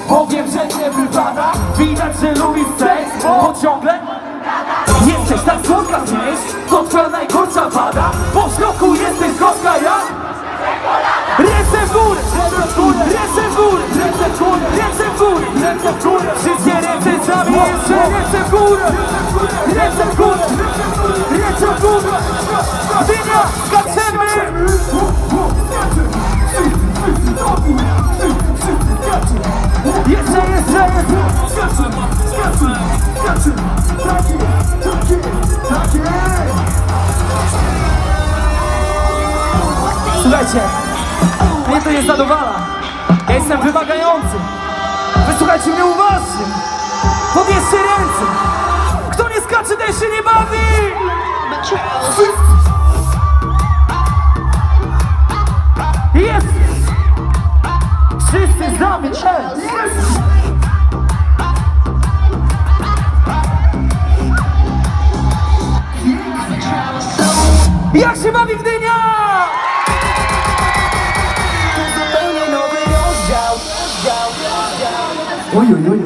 bo wiem, że nie wypada. Widać, że lubisz seks, bo ciągle jesteś tak słodka znieść, to twoja najgorsza wada. Po środku jesteś gorzka jak ręce w górę, ręce w górę, ręce w górę, ręce w górę, ręce w górę, ręce w górę. Wszystkie ręce sami, jeszcze ręce w górę, ręce w górę, ręce w górę. Dynia, skaczemy! Jeszcze. Słuchajcie, mnie to nie zadowala. Ja jestem wymagający. Wysłuchajcie mnie uważnie. Podnieście ręce. Kto nie skacze, ten się nie bawi. Jest! Wszyscy znamy, Jak się bawi Gdynia? Oj, oj, oj.